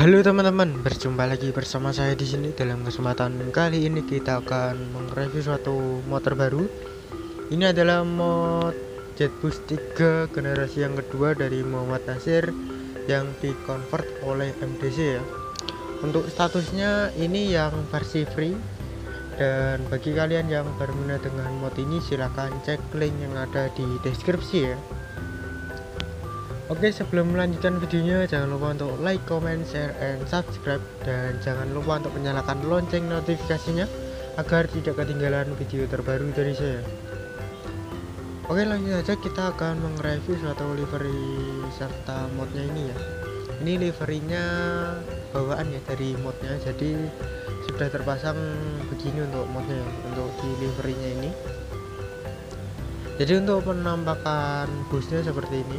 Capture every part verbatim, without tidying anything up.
Halo teman-teman, berjumpa lagi bersama saya di sini. Dalam kesempatan kali ini kita akan mereview suatu mod terbaru. Ini adalah mod Jetboost tiga generasi yang kedua dari Muhammad Nasir yang dikonvert oleh M D C ya. Untuk statusnya ini yang versi free, dan bagi kalian yang berminat dengan mod ini silahkan cek link yang ada di deskripsi ya. Oke, sebelum melanjutkan videonya, jangan lupa untuk like, comment, share, and subscribe, dan jangan lupa untuk menyalakan lonceng notifikasinya agar tidak ketinggalan video terbaru dari saya. Oke, langsung saja kita akan mereview suatu livery serta modnya ini ya. Ini liverynya bawaan ya dari modnya, jadi sudah terpasang begini untuk modnya ya, untuk di liverynya ini. Jadi untuk penampakan busnya seperti ini,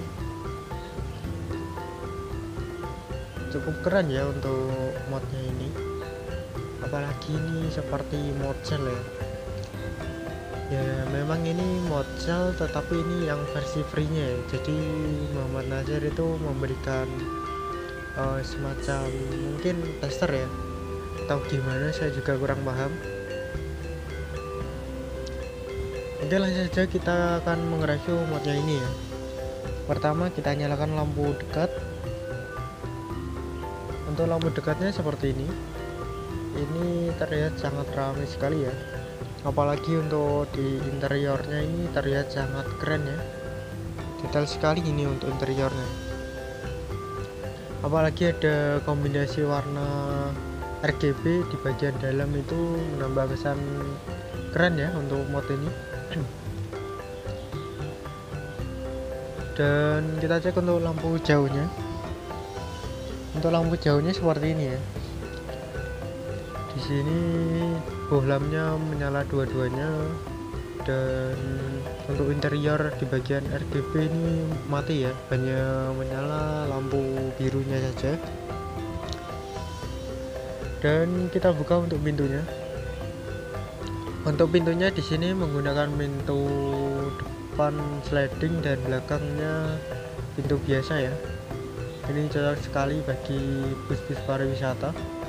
cukup keren ya untuk modnya ini, apalagi ini seperti mod cell ya. Ya memang ini mod cell, tetapi ini yang versi free nya ya. Jadi Muhammad Nasir itu memberikan uh, semacam mungkin tester ya, atau gimana, saya juga kurang paham. Oke, langsung saja kita akan mengreview modnya ini ya. Pertama kita nyalakan lampu dekat. Untuk lampu dekatnya seperti ini. Ini terlihat sangat ramai sekali ya. Apalagi untuk di interiornya ini terlihat sangat keren ya. Detail sekali ini untuk interiornya. Apalagi ada kombinasi warna R G B di bagian dalam, itu menambah kesan keren ya untuk mod ini. Dan kita cek untuk lampu jauhnya. Untuk lampu jauhnya seperti ini ya. Di sini bohlamnya menyala dua-duanya, dan untuk interior di bagian R G B ini mati ya, hanya menyala lampu birunya saja. Dan kita buka untuk pintunya. Untuk pintunya di sini menggunakan pintu depan sliding dan belakangnya pintu biasa ya. Ini cocok sekali bagi bus-bus pariwisata.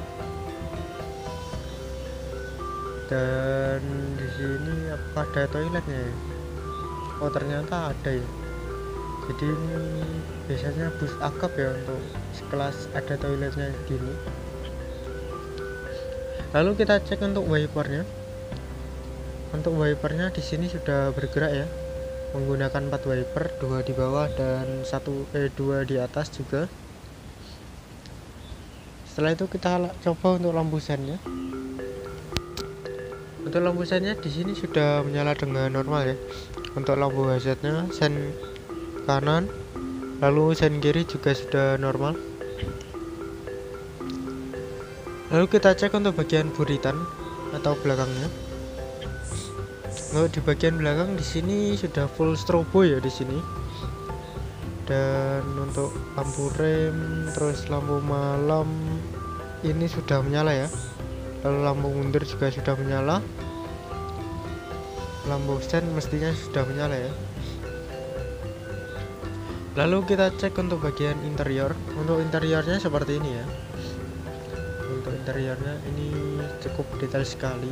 Dan di sini apakah ada toiletnya ya? Oh, ternyata ada ya. Jadi ini biasanya bus akap ya, untuk sekelas ada toiletnya gini. Lalu kita cek untuk wipernya. Untuk wipernya di sini sudah bergerak ya, menggunakan empat wiper, dua di bawah dan satu eh dua di atas juga. Setelah itu kita coba untuk lampu sennya. Untuk lampu sennya di sini sudah menyala dengan normal ya. Untuk lampu hazardnya sen kanan, lalu sen kiri juga sudah normal. Lalu kita cek untuk bagian buritan atau belakangnya. Untuk di bagian belakang di sini sudah full strobo ya di sini. Dan untuk lampu rem, terus lampu malam ini sudah menyala ya. Lalu lampu mundur juga sudah menyala. Lampu stand mestinya sudah menyala ya. Lalu kita cek untuk bagian interior. Untuk interiornya seperti ini ya. Untuk interiornya ini cukup detail sekali.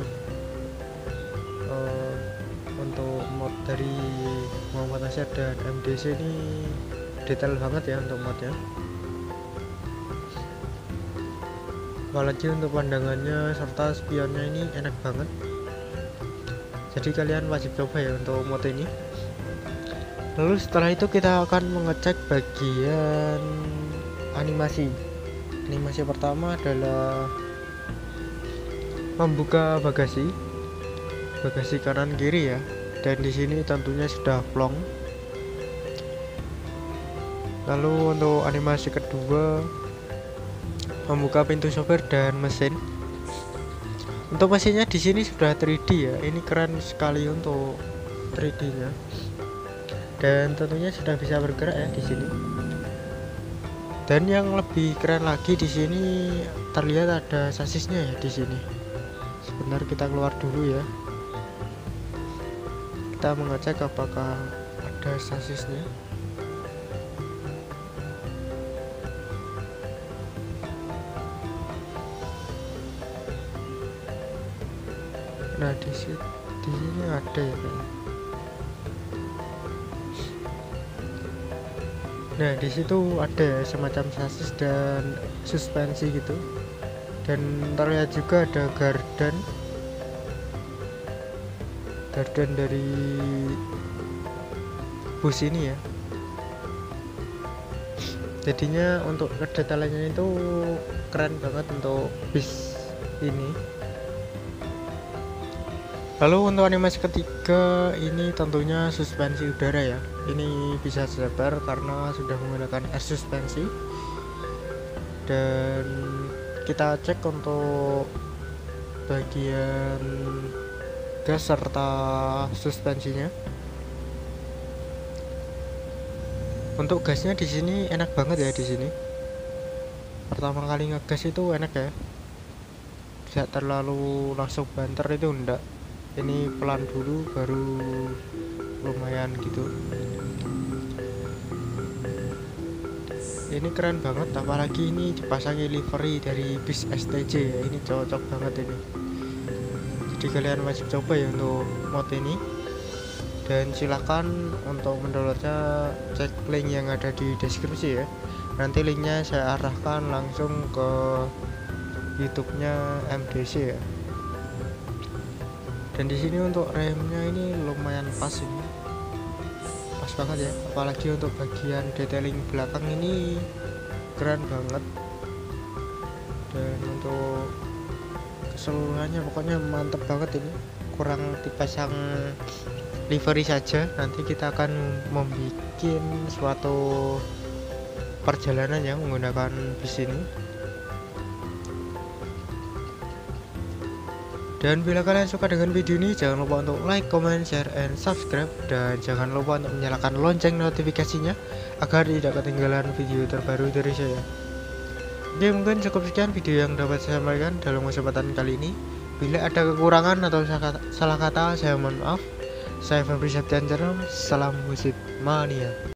Uh, untuk mod dari Muhammad Nasir dan M D C ini detail banget ya untuk modnya. Apalagi untuk pandangannya serta spionnya ini enak banget. Jadi kalian wajib coba ya untuk mod ini. Lalu setelah itu kita akan mengecek bagian animasi. Animasi pertama adalah membuka bagasi. Bagasi kanan kiri ya. Dan di sini tentunya sudah plong. Lalu untuk animasi kedua, membuka pintu sopir dan mesin. Untuk mesinnya di sini sudah tiga D ya. Ini keren sekali untuk tiga D-nya. Dan tentunya sudah bisa bergerak ya di sini. Dan yang lebih keren lagi di sini terlihat ada sasisnya ya di sini. Sebentar kita keluar dulu ya. Kita mengecek apakah ada sasisnya. Nah di sini di sini ada ya kayaknya. Nah di situ ada semacam sasis dan suspensi gitu, dan terlihat juga ada gardan gardan dari bus ini ya. Jadinya untuk kedetailannya itu keren banget untuk bis ini. Lalu untuk animasi ketiga ini tentunya suspensi udara ya. Ini bisa sebar karena sudah menggunakan air suspensi. Dan kita cek untuk bagian gas serta suspensinya. Untuk gasnya di sini enak banget ya di sini. Pertama kali ngegas itu enak ya. Tidak terlalu langsung banter itu enggak. Ini pelan dulu baru lumayan gitu. Ini keren banget, apalagi ini dipasangi livery dari bis S T J ya. Ini cocok banget ini. Jadi kalian wajib coba ya untuk mod ini. Dan silakan untuk mendownloadnya cek link yang ada di deskripsi ya. Nanti linknya saya arahkan langsung ke YouTube-nya M D C ya. Dan di sini untuk remnya ini lumayan pas ini, pas banget ya. Apalagi untuk bagian detailing belakang ini keren banget. Dan untuk keseluruhannya pokoknya mantep banget ini. Kurang dipasang livery saja. Nanti kita akan membuat suatu perjalanan yang menggunakan bis ini. Dan bila kalian suka dengan video ini, jangan lupa untuk like, comment, share, and subscribe. Dan jangan lupa untuk menyalakan lonceng notifikasinya agar tidak ketinggalan video terbaru dari saya. Oke, mungkin cukup sekian video yang dapat saya sampaikan dalam kesempatan kali ini. Bila ada kekurangan atau salah kata, saya mohon maaf. Saya Febri Septian Jerem, salam musik mania.